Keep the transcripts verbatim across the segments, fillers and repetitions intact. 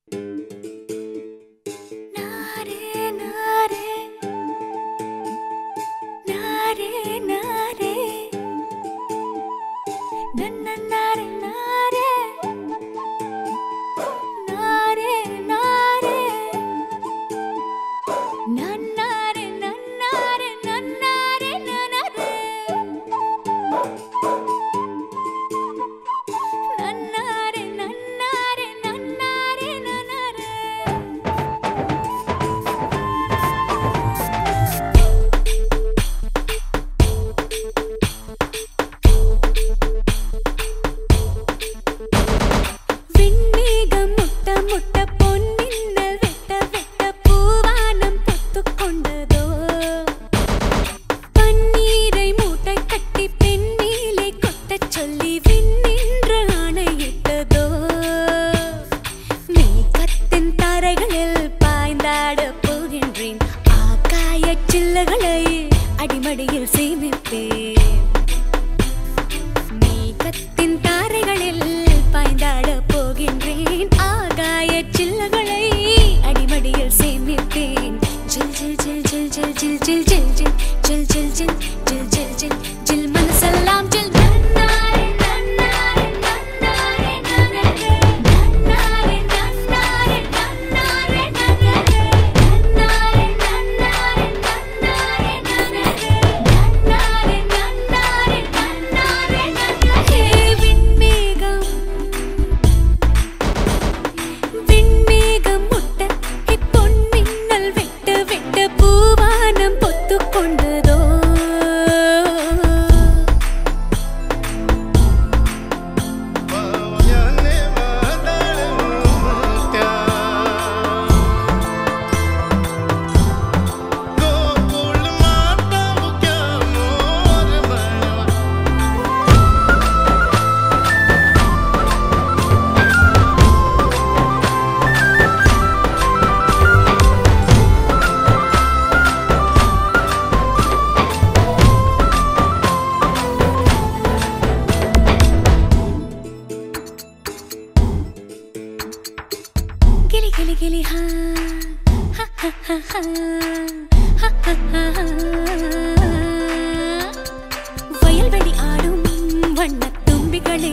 வயல்வெளி ஆடும் வண்ணத் தும்பிகளே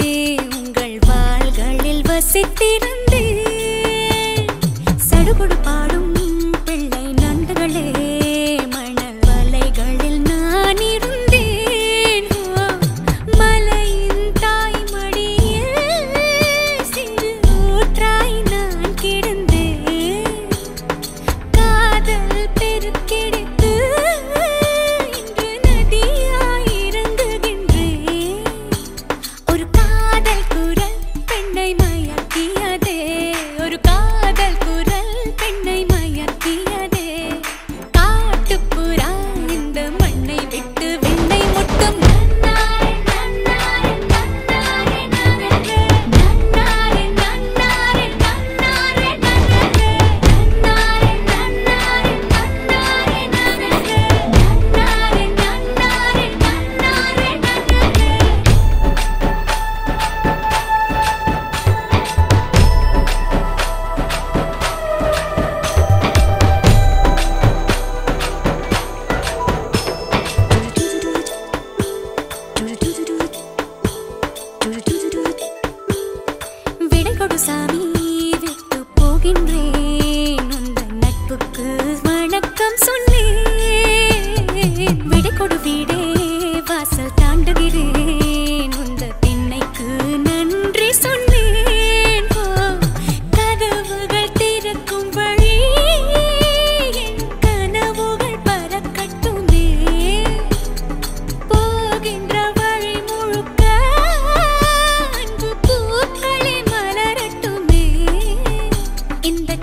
உங்கள் வாள்களில் வசித்திருந்தே சடுகுடு பாடும் பிள்ளை நண்டுகளே மணல் வலைகளில் நான் இருந்தேன் மலையின் தாய் மடியில் சிறு ஊற்றாய் நான் கிடந்தேன் காதல் பெருக்கெடுத்து இன்று நதியாய் இறங்குகின்றேன் ஒரு காதல் குரல் பெண்ணை மயக்கியதே ஒரு காதல் குரல் பெண்ணை மயக்கியதே காட்டுப்புறா இந்த மண்ணை விட்டு விண்ணை முட்டும் நன்னாரே நன்னாரே நன்னாரே நன்னாரே நன்னாரே நன்னாரே நன்னாரே நன்னாரே நன்னாரே நன்னாரே நன்னாரே நன்னாரே நன்னாரே விடை கொடு சாமி விட்டு போகின்றேன் உந்தன் நட்புக்கு வணக்கம் சொன்னேன் விடை கொடு வீடே வாசல் தாண்டுகிறேன் உந்த திண்ணைக்கு நன்றி சொன்னேன் ஓ, கதவுகள் திறக்கும் வழி என் கனவுகள் பறக்கட்டுமே போகின்ற வழி முழுக்க அன்பு பூக்களே மலரட்டுமே இந்த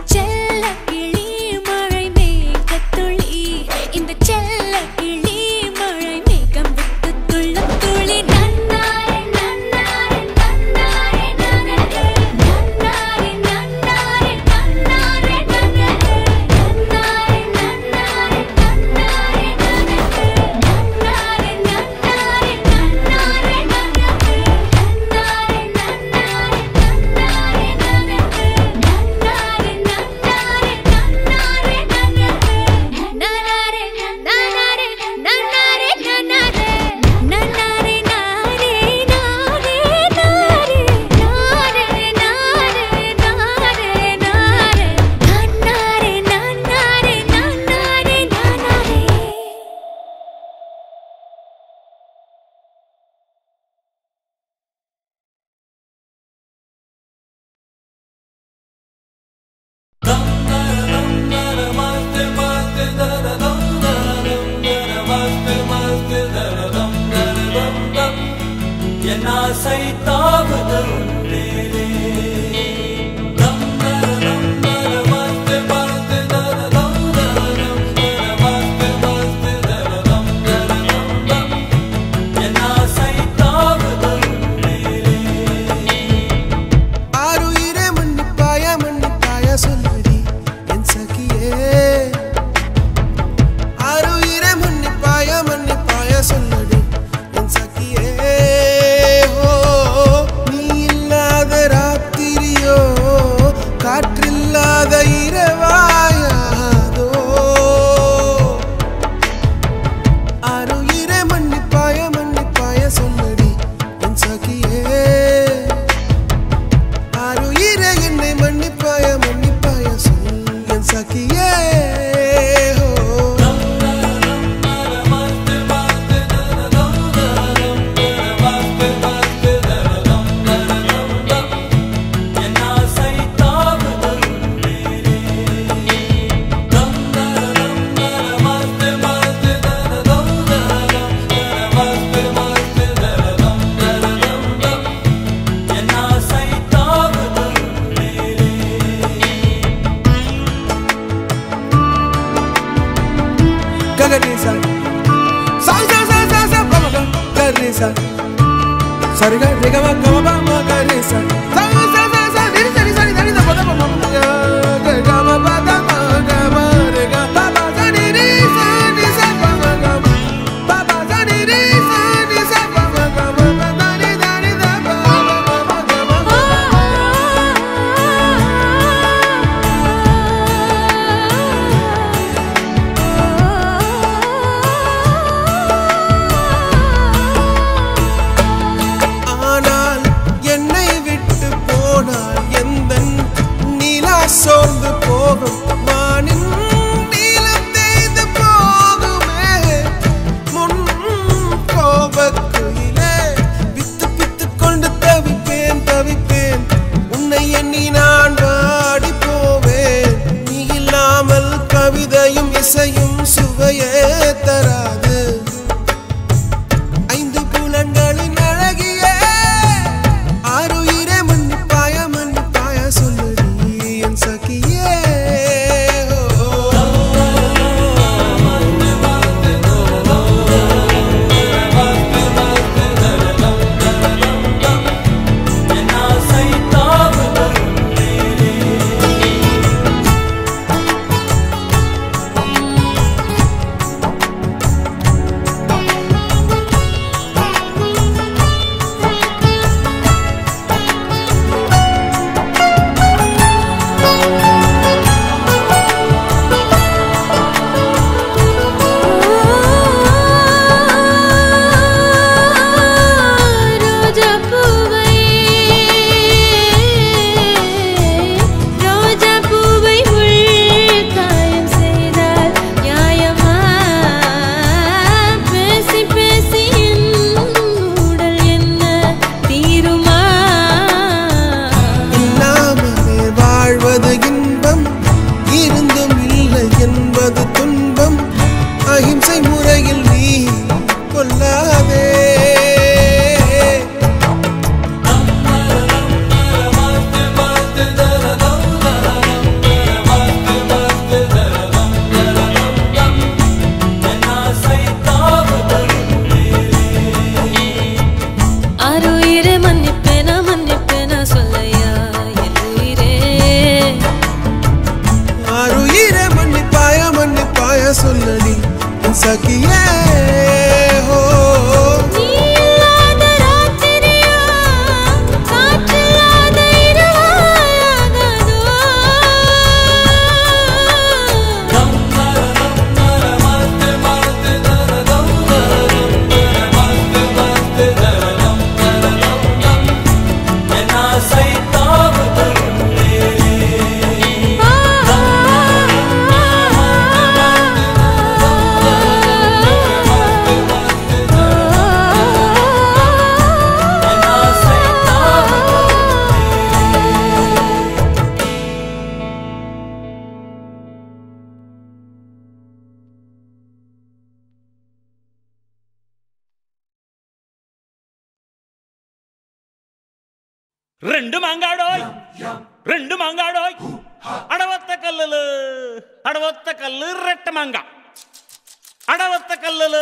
ரெண்டு மாங்காடோய் ரெண்டு மாங்காடோய் அடவத்த கல்லுல அடவத்த கல்லு ரெட்ட மாங்கா அடவத்த கல்லுல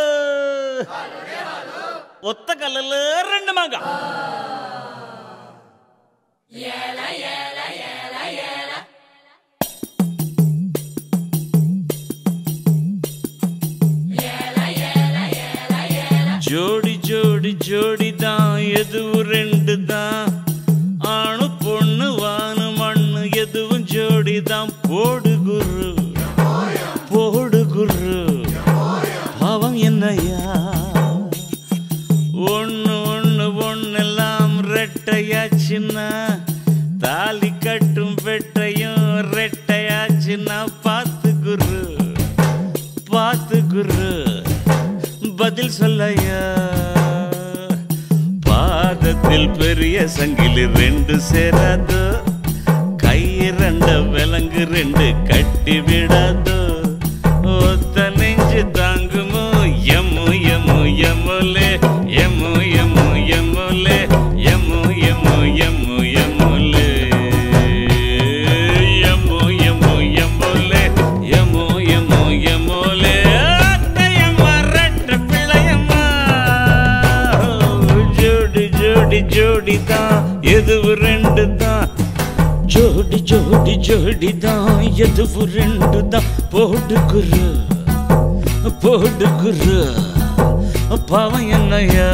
ஒத்த கல்லுல ரெண்டு மாங்கா ஜோடி ஜோடி ஜோடி தான் எதுவும் ரெண்டு தான் ஆணு பொண்ணு வானு மண்ணு எதுவும் ஜோடி தான் போடு குரு போடு குரு அவன் என்னையா ஒண்ணு ஒண்ணு ஒண்ணெல்லாம் ரெட்டையாச்சுன்னா தாலி கட்டும் வெட்டையும் ரெட்டையாச்சுன்னா பார்த்து குரு பார்த்து குரு பதில் சொல்லையா பாதத்தில் பெரிய சங்கிலி ரெண்டு சேராதோ கை ரெண்ட விலங்கு ரெண்டு கட்டி விடாதோ ஒத்த நெஞ்சு தாங்குமோ எம்மு எம்மு எம்முலே எம்மு எம்மு எம்முலே எம்மு எம்மு எம்மு எம்முலே எம்மு எம்மு எம்முலே எம்மு எம்மு எம்முலே ஜோடி தான் எதுவும் ரெண்டு தான் ஜோடி ஜோடி ஜோடி தான் எதுவும் ரெண்டு தான் போடு குரு போடு குரு பாவம் என்னையா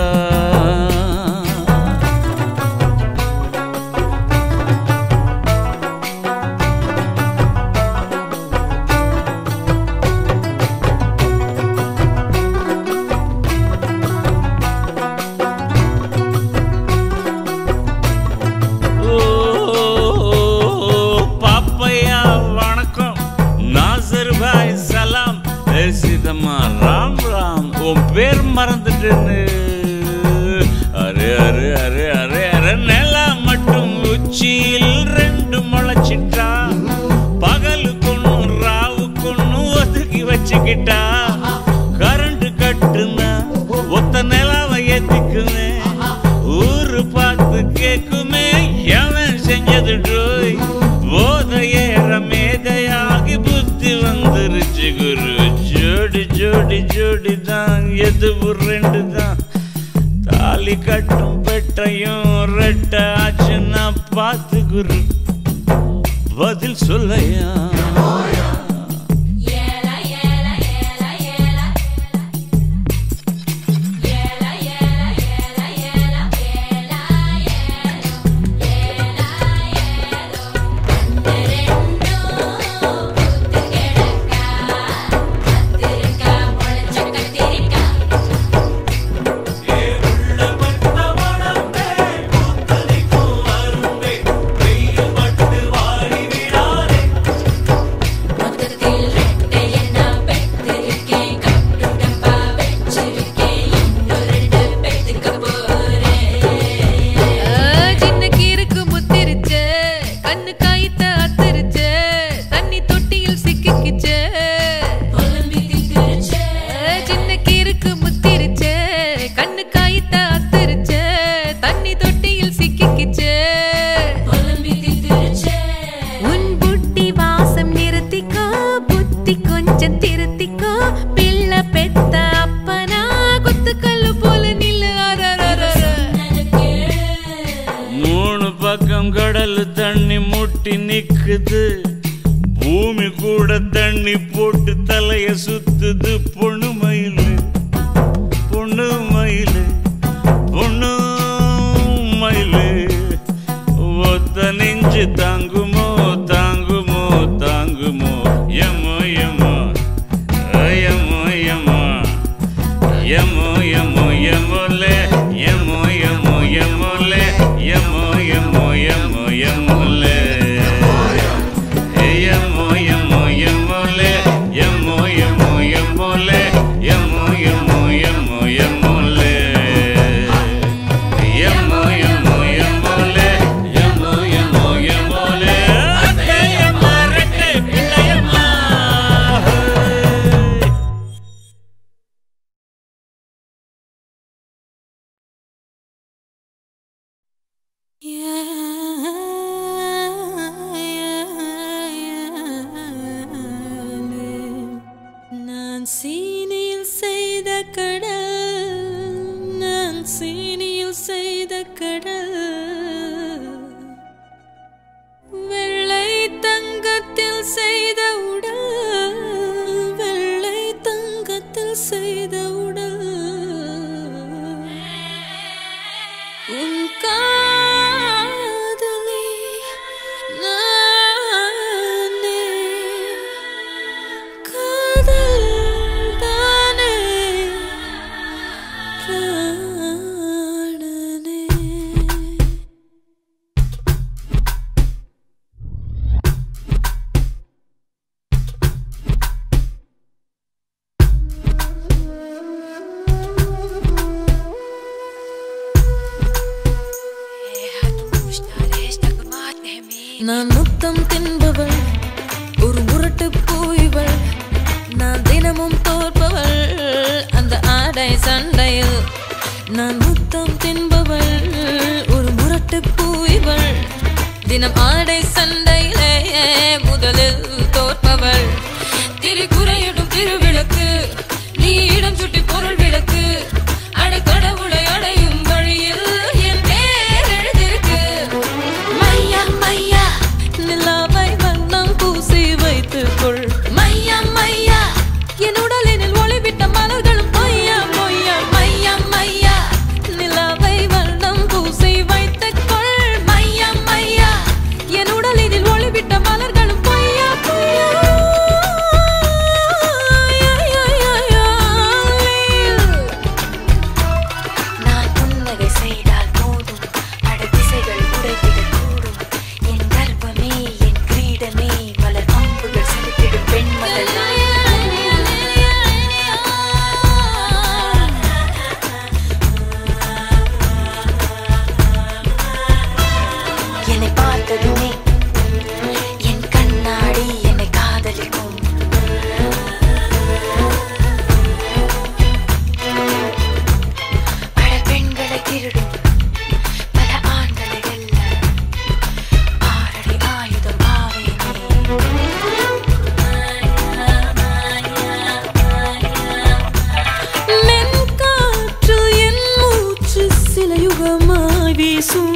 ராம் ராம் உன் பேர் மறந்துட்டேன்னு அரே அரே அரே அரே அரே நிலா மட்டும் உச்சியில் ரெண்டு முளைச்சிட்டா பகலு கொண்ணும் ராவு கொண்ணும் ஒதுக்கி வச்சுக்கிட்டா கரண்ட் கட்டுனா ஒத்த நிலாவை ஏத்திக்குமே ஊரு பார்த்து கேக்குமே எவன் செஞ்சது டோய் போத ஏற மேதையாகி புத்தி வந்துருச்சு குரு ஜோடி ஜோடி ஜோடி தான் எதுவும் ரெண்டு தான் தாலி கட்டும் பெட்டையும் ரெட்ட ஆச்சுன்னா பார்த்து குரு பதில் சொல்லையா கடல் தண்ணி முட்டி நிக்குது பூமி கூட தண்ணி போட்டு தலைய சுத்துது பொண்ணு மயிலு பொண்ணு மயிலு பொண்ணு மயிலு ஒத்த நெஞ்சு தாங்குமோ தாங்குமோ தாங்குமோ எம்மோ எம்மோ எம்மோ எம்மோ எம்மோ எம்மோ எம்மோலே எம்மோ எம்மோ எம்மோலே எம்மோ எம்மோ எம்மோ எம்மோலே எம்மோ எம்மோ எம்மோலே எம்மோ எம்மோ எம்மோலே எம்மோ எம்மோ எம்மோ எம்மோலே எம்மோ எம்மோ எம்மோலே எம்மோ எம்மோ எம்மோலே நான் முத்தம் தின்பவள் ஒரு முரட்டு பூய்வள் நான் தினமும் தோற்பவள் அந்த ஆடை சண்டையில் நான் முத்தம் தின்பவள் ஒரு முரட்டு பூய்வள் தினம் ஆடை சண்டையிலே முதலில் தோற்பவள் திரிகுறையிடும் திருவிளக்கு நீ இடம் சுட்டி பொருள் விளக்கு அடை கடவுளை அடையும் வழியில் என் பேர் எழுதிருக்கு மையா மையா நிலாவை வண்ணம் பூசி வைத்துக்கொள் மையா மையா என் உடலினில் ஒளிவிட்ட மலர்களும் பொய்யா பொய்யா மையா மையா நிலாவை வண்ணம் பூசி வைத்துக்கொள் மையா மையா என் உடலினில் ஒளிவிட்ட மலர்களும் பொய்யா பொய்யா நான் புன்னகை செய்தால் போதும் அடதிசைகள் உடைத்திடக்கூடும் என் கர்ப்பமே என் கிரீடமே மலர் அம்புகள் செலுத்திடும் பெண்மகள் என்னை பார்த்ததுமே என் கண்ணாடி என்னை காதலிக்கும் பல பெண்களை திருடும் பல ஆண்களை வெல்ல ஆறடி ஆயுதம் ஆவேனே மென்காற்று என் மூச்சு சில யுகமாய் வீசும்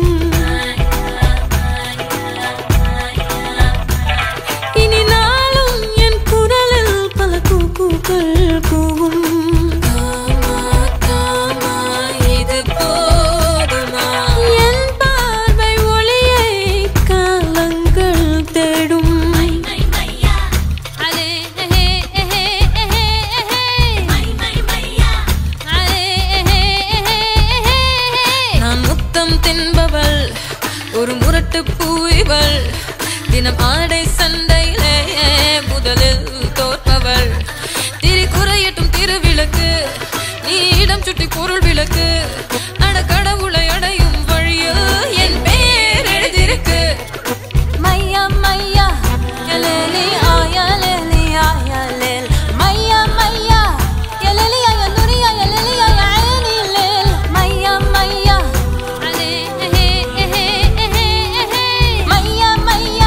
இனி நாளும் என் குரலில் பல கூக்குகள் கூவும் காமா காமா இது போதுமா என் பார்வை ஒளியை காலங்கள் தேடும் நான் முத்தம் தின்பவள் ஒரு முரட்டு பூய்வள் தினம் ஆடை சண்டையிலே முதலில் தோற்பவள் திரிகுறையட்டும் திருவிளக்கு நீ இடம் சுட்டி பொருள் விளக்கு அட கடவுளை அடையும் வழியில் என் பேர் எழுதிருக்கு மையா மையா எலேலி ஆயலேலி ஆயலேல் மையா மையா எலேலி ஆயலுரி ஆயலேலி ஆயனிலேல் மையா மையா மையா மையா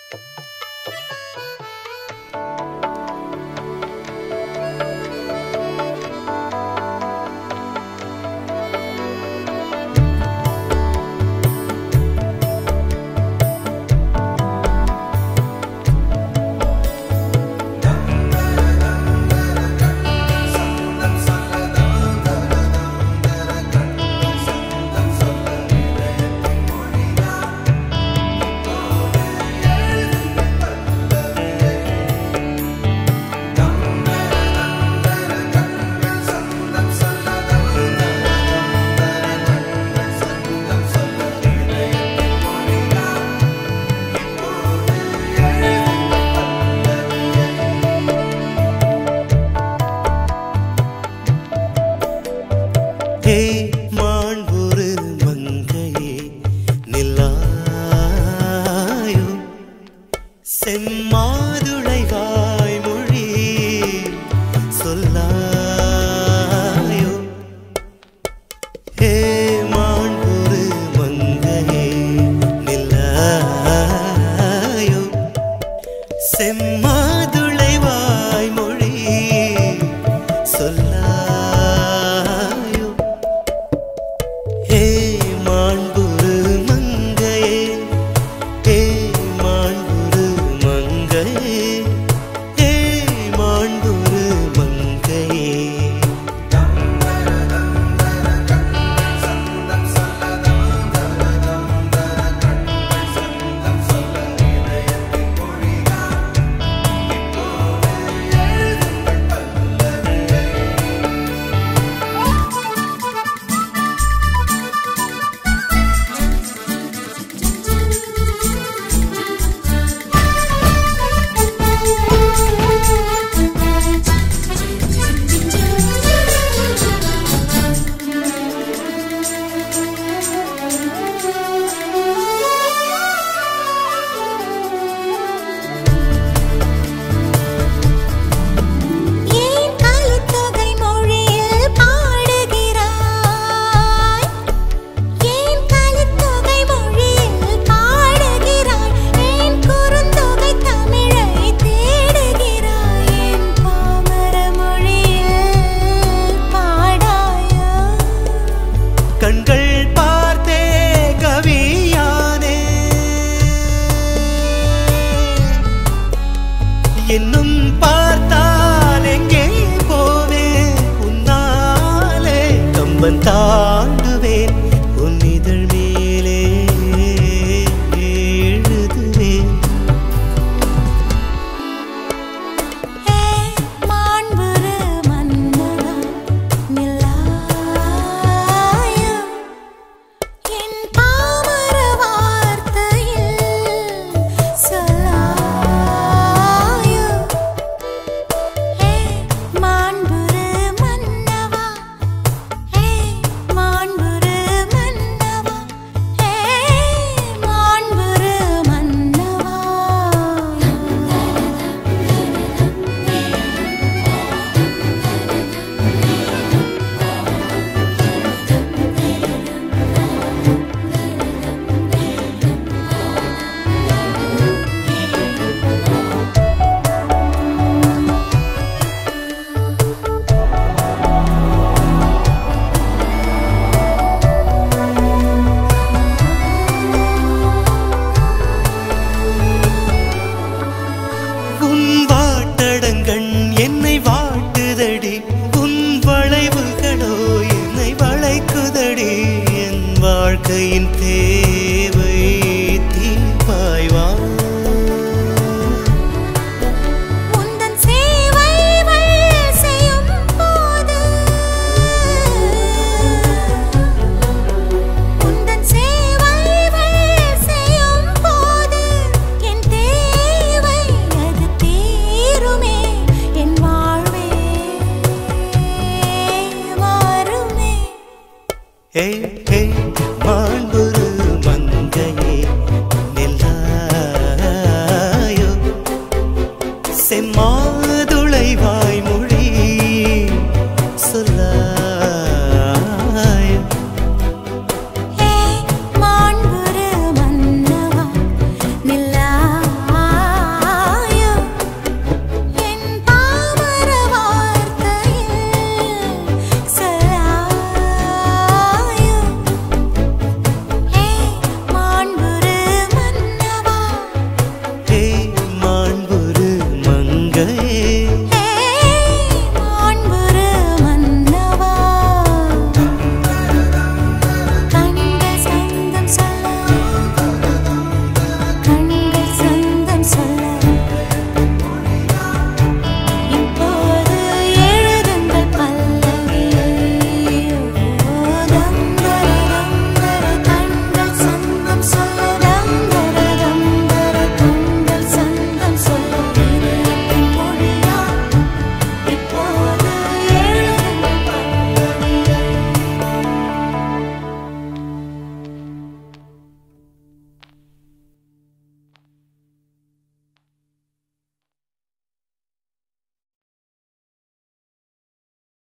மன்னவா நில்லாயோ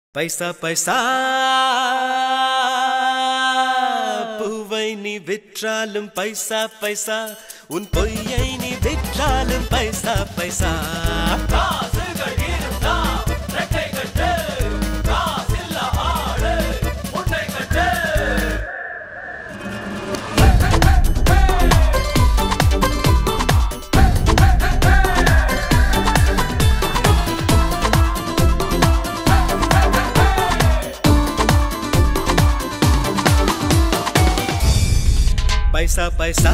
பைசா பைசா பூவை நீ விற்றாலும் பைசா பைசா உன் பொய்யை நீ விற்றாலும் பைசா பைசா பைசா பைசா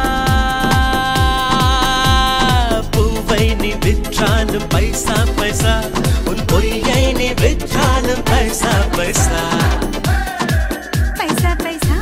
பூவை நீ விற்றாலும் பைசா பைசா உன் பொய்யை நீ விற்றாலும் பைசா பைசா பைசா பைசா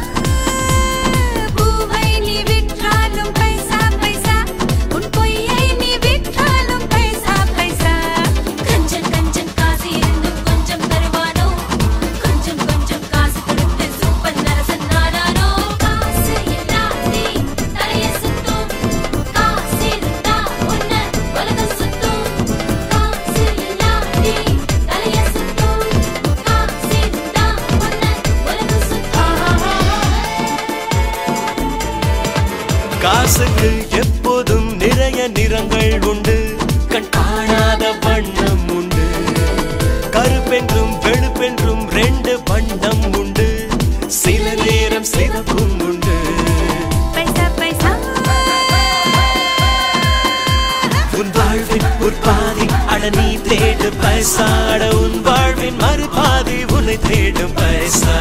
பூவை நீ விற்றாலும் பைசா பைசா உன் பொய்யை நீ விற்றாலும் பைசா பைசா கஞ்சன் கஞ்சன் காசு இருந்தும் கொஞ்சம் தருவானோ கொஞ்சம் கொஞ்சம் காசு கொடுத்து சூப்பர் நரசன் நாடானோ காசு இல்லாதே தலைய சுத்தும் காசு இருந்தா உன்னை உலகம் சுத்தும் காசு இல்லாதே தலைய சுத்தும் காசு இருந்தா உன்னை உலகம் சுத்தும் காசுக்கு எப்போதும் நிறைய நிறங்கள் உண்டு கண் காணாத வண்ணம் உண்டு கருப்பென்றும் வெளுப்பென்றும் ரெண்டு வண்ணம் உண்டு சில நேரம் சிவப்பும் உண்டு பைசா பைசா உன் வாழ்வின் ஒரு பாதி அட நீ தேடு பைசா அட உன் வாழ்வின் மறுபாதி உன்னை தேடும் பைசா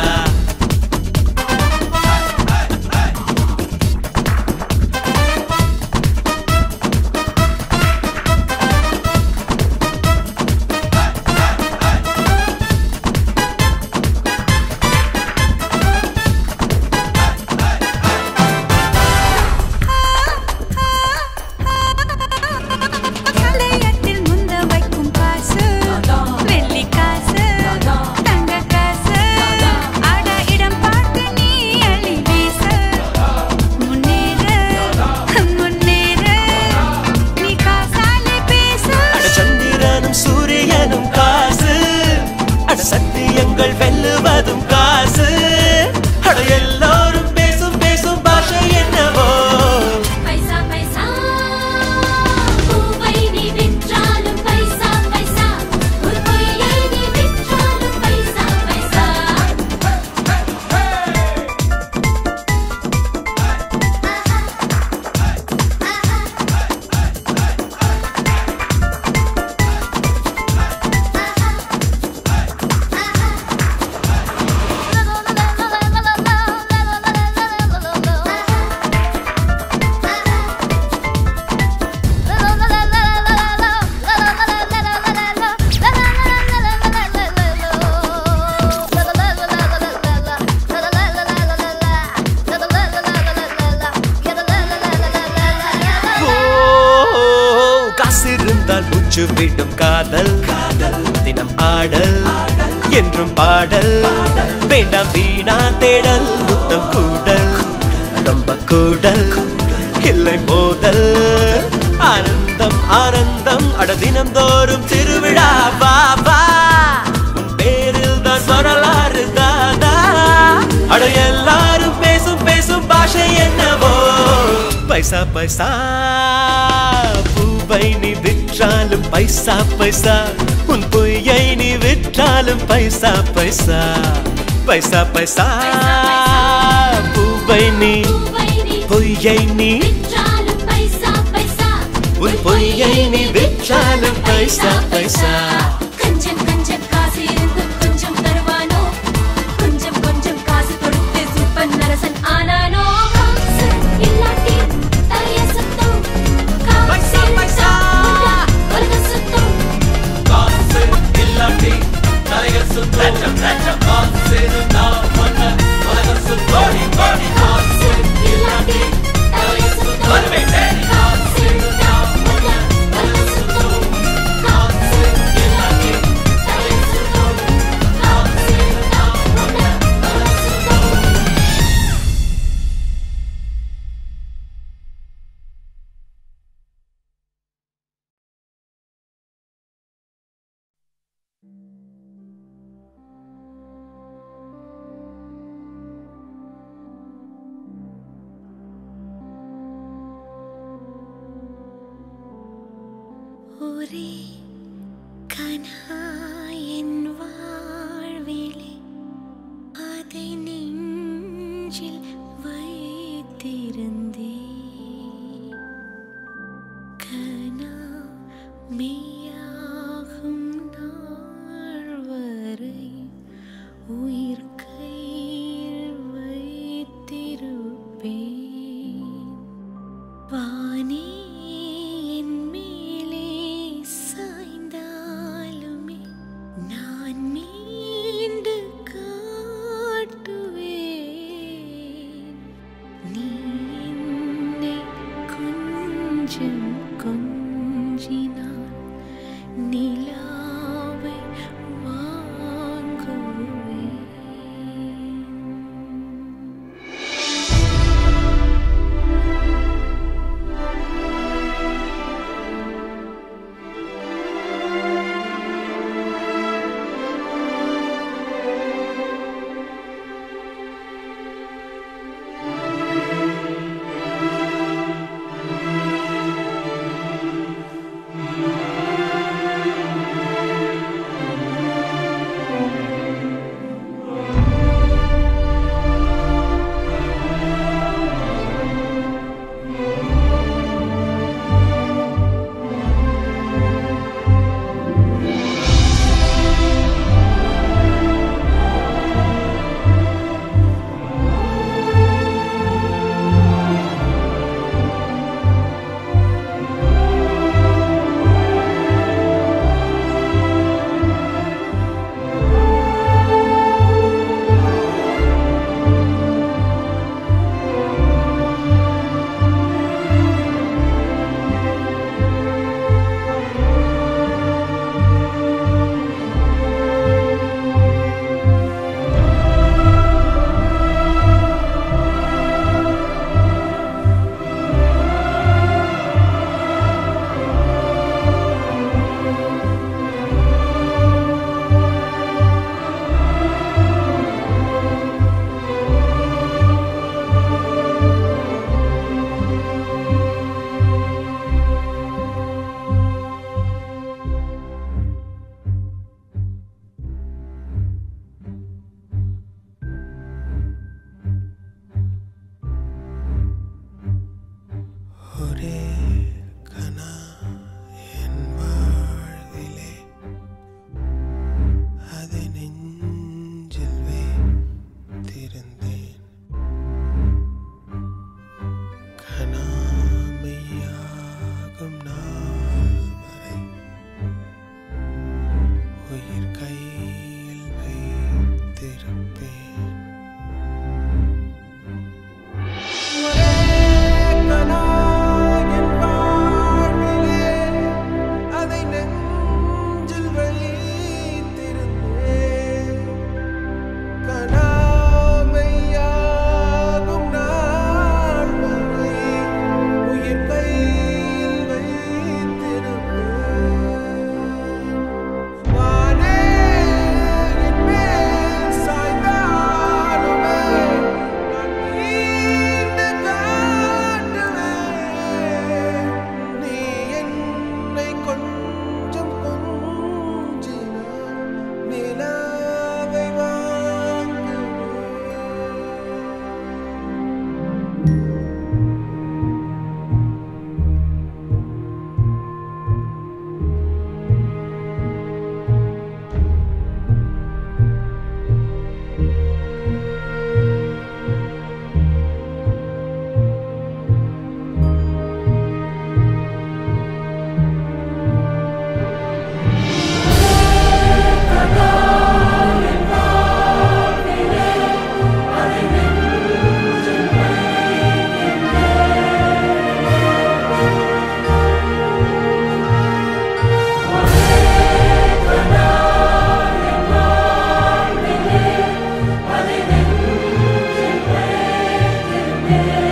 கலையத்தில் முந்த வைக்கும் காசு வெள்ளி காசு தங்க காசு அட இடம் பார்த்து நீ அள்ளி வீசு முன்னேறு முன்னேறு நீ காசாலே பேசு அட சந்திரனும் சூரியனும் காசு அட சத்தியங்கள் வெல்லுவதும் காசு அட எல்லாரும் பேசும் பேசும் பாஷை என்னவோ பைசா பைசா பூவை நீ விற்றாலும் பைசா பைசா ஒரு பொய்யை நீ விற்றாலும் பைசா பைசா ஓ, காசிருந்தால் மூச்சு விடும் காதல் காதல் தினம் ஆடல் என்றும் பாடல் வேண்டாம் வீணா தேடல் முத்தம் கூடல் ரொம்ப கூடல் இல்லை மோதல் ஆனந்தம் ஆனந்தம் அட தினம் தோறும் திருவிழா வா வா உன் பேரில் தான் வரலாறு தாதா அட எல்லாரும் பேசும் பேசும் பாஷை என்னவோ பைசா பைசா பூவை நீ விற்றாலும் பைசா பைசா உன் பொய்யை நீ விற்றாலும் பைசா பைசா பைசா பைசா பூவை நீ பூவை நீ பொய்யை நீ விற்றாலும் பைசா பைசா உன் பொய்யை நீ விற்றாலும் பைசா பைசா கஞ்சன் கஞ்சன் காசு இருந்தும் கொஞ்சம் தருவானோ கொஞ்சம் கொஞ்சம் காசு கொடுத்து சூப்பர் நரசன் ஆனானோ காசு இல்லாட்டி தலைய சுத்தும் காசு இருந்தா உன்னை உலகம் சுத்தும் காசு இல்லாட்டி தலைய சுத்தம் காசு இருந்தா உன்னை உலகம் சுத்தோடி கோடி காசு இல்லாட்டி தலைய சுத்தும் காசு இருந்தா உன்னை உலகம் சுத்தும் காசு இல்லாட்டி தலைய சுத்தும் ஒரே கனா என் வாழ்விலே அதை நெஞ்சில் வைத்திருந்தேன். கனா மெய்யாகும் நாள் வரை உயிர் கையில் வைத்திருப்பேன். வானே என் மேலே சாய்ந்தாலுமே நான் மீண்டு காட்டுவேன். நீ என்னை கொஞ்சம் கொஞ்சினால் நிலாவை வாங்குவேன். ஒரே கனா என் வாழ்விலே அதை நெஞ்சில் வைத்திருந்தேன். கனா மெய்யாகும் நாள் வரை உயிர் கையில் வைத்திருப்பேன். Yeah.